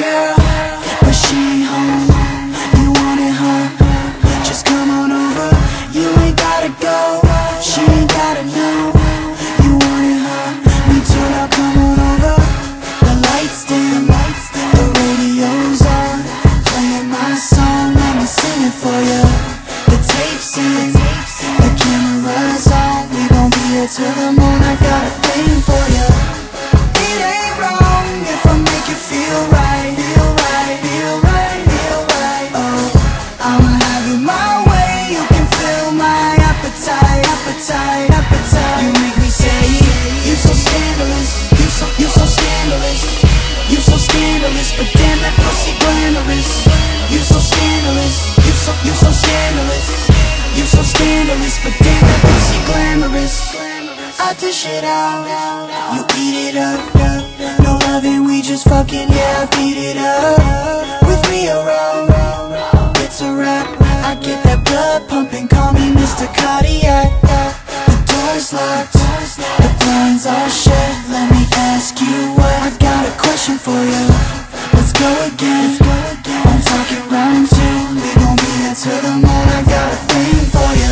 girl, but she ain't home. You wanted her, just come on over. You ain't gotta go, she ain't gotta know. You wanted her, me too, now come on over. The lights dim, the radio's on, playing my song, let me sing it for you. The tape's in, the camera's on, we gon' be here till the moon. I got a thing for you. It ain't wrong if I make you feel right, feel right, feel right, feel right. Oh, I'ma have it my way, you can fill my appetite, appetite, appetite. You make me say, you so scandalous, you so scandalous, you so scandalous, but damn that pussy glamorous. You so scandalous, you so scandalous, you so scandalous, but damn that pussy glamorous. I dish it out, you eat it up. No loving, we just fucking, yeah, I beat it up. With me around, it's a wrap. I get that blood pumping, call me Mr. Cardiac. The door's locked, the blinds are shut. Let me ask you what, I got a question for you. Let's go again, I'm talking round two. We gon' be here till the moon, I got a thing for you.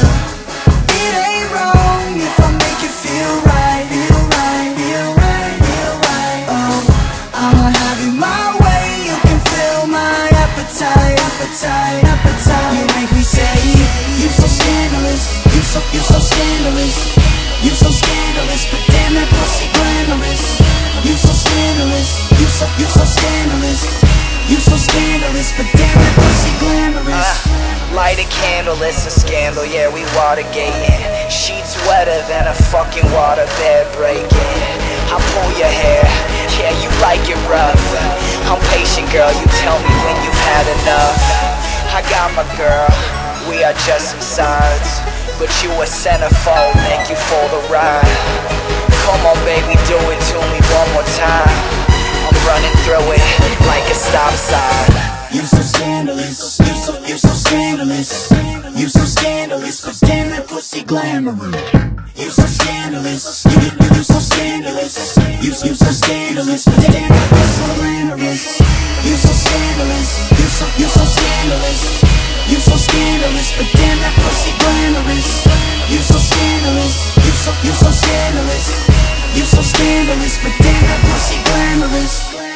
It ain't wrong if I make you feel right, feel right, feel right, feel right. Oh, I'ma have it my way, you can fill my appetite, appetite, appetite. You make me say, you so scandalous, you so scandalous, you so scandalous, but damn that pussy glamorous. You so scandalous, you so scandalous, you so scandalous, but damn that pussy glamorous. Light a candle, it's a scandal, yeah, we Watergating. Sheets wetter than a fucking waterbed breaking. I pull your hair, yeah, you like it rough. I'm patient, girl, you tell me when you've had enough. I got my girl, we are just some sides, but you a centerfold, thank you for the ride. Come on, baby, do it to me one more time. I'm running through it like a stop sign. You so scandalous, you so scandalous, you so scandalous, but damn that pussy glamorous. You so scandalous, you so scandalous, you so scandalous, but damn that pussy glamorous. You so scandalous, you so scandalous, you so scandalous, but damn that pussy glamorous. You so scandalous, you so scandalous, you so scandalous, but damn that pussy glamorous.